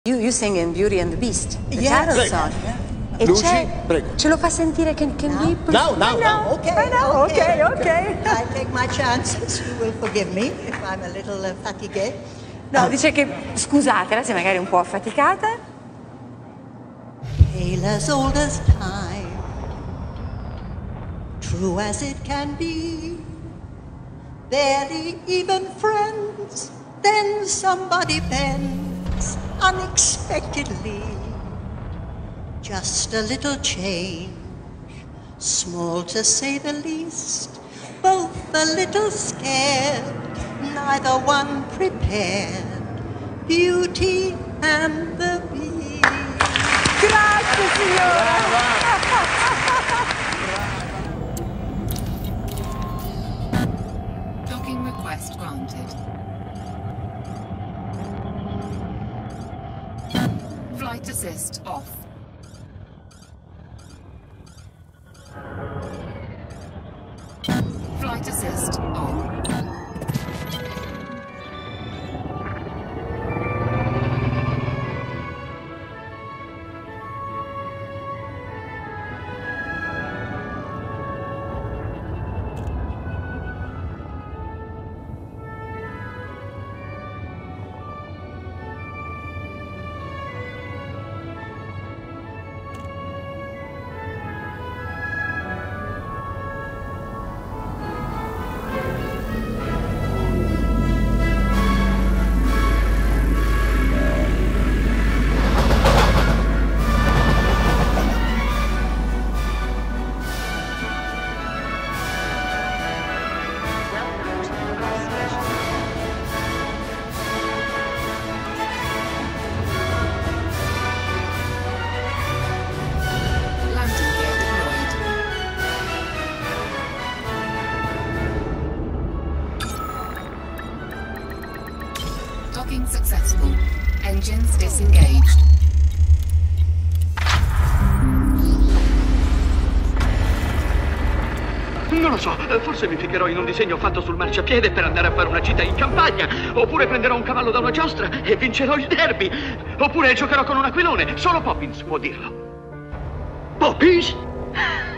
You sing in Beauty and the Beast, the title Prego. song. Yeah. E Lucy, c'è, prego. ce lo fa sentire can we Now. Okay. I take my chances. You will forgive me if I'm a little fatiguée. No, dice che scusatela se magari è un po' affaticata. Pale as old as time, true as it can be, barely even friends, then somebody bends unexpectedly. Just a little change, small to say the least, both a little scared, neither one prepared, Beauty and the Beast. Grazie signora! Docking request granted. Flight assist off. Flight assist on. Docking successful. Engines disengaged. Non lo so, forse mi ficherò in un disegno fatto sul marciapiede per andare a fare una gita in campagna. Oppure prenderò un cavallo da una giostra e vincerò il derby. Oppure giocherò con un aquilone. Solo Poppins può dirlo. Poppins?